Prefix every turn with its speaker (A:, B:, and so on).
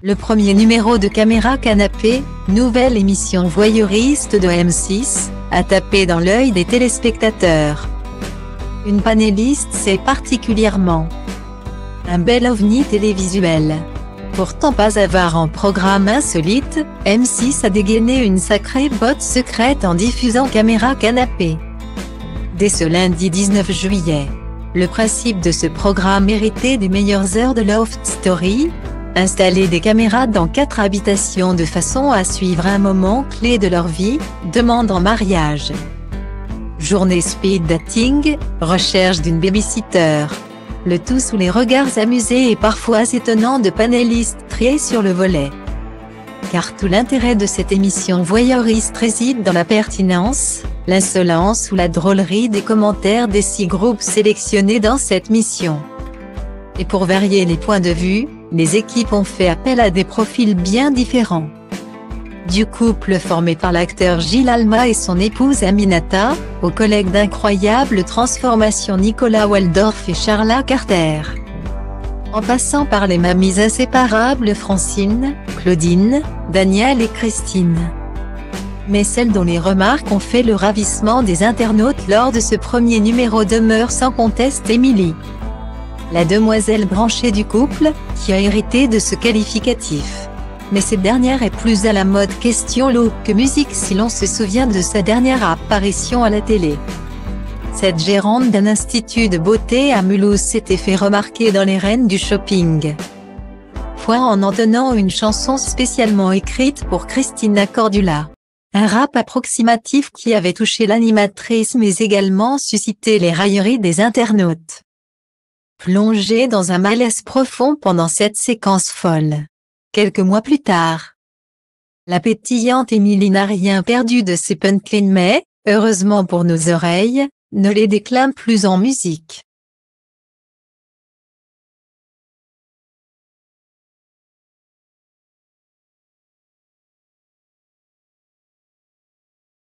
A: Le premier numéro de Caméra Canapé, nouvelle émission voyeuriste de M6, a tapé dans l'œil des téléspectateurs. Une panéliste c'est particulièrement un bel ovni télévisuel. Pourtant pas avare en programme insolite, M6 a dégainé une sacrée botte secrète en diffusant Caméra Canapé. Dès ce lundi 19 juillet. Le principe de ce programme hérité des meilleures heures de Loft Story, installer des caméras dans 4 habitations de façon à suivre un moment clé de leur vie, demande en mariage. Journée speed dating, recherche d'une babysitter. Le tout sous les regards amusés et parfois étonnants de panélistes triés sur le volet. Car tout l'intérêt de cette émission voyeuriste réside dans la pertinence, l'insolence ou la drôlerie des commentaires des 6 groupes sélectionnés dans cette mission. Et pour varier les points de vue, les équipes ont fait appel à des profils bien différents. Du couple formé par l'acteur Gilles Alma et son épouse Aminata, aux collègues d'incroyables transformations Nicolas Waldorf et Charla Carter. En passant par les mamies inséparables Francine, Claudine, Danielle et Christine. Mais celle dont les remarques ont fait le ravissement des internautes lors de ce premier numéro demeure sans conteste Émilie. La demoiselle branchée du couple, qui a hérité de ce qualificatif. Mais cette dernière est plus à la mode question look que musique si l'on se souvient de sa dernière apparition à la télé. Cette gérante d'un institut de beauté à Mulhouse s'était fait remarquer dans les reines du shopping. Fois en entonnant une chanson spécialement écrite pour Christina Cordula. Un rap approximatif qui avait touché l'animatrice mais également suscité les railleries des internautes. Plongée dans un malaise profond pendant cette séquence folle. Quelques mois plus tard, la pétillante Émilie n'a rien perdu de ses punchlines mais, heureusement pour nos oreilles, ne les déclame plus en musique.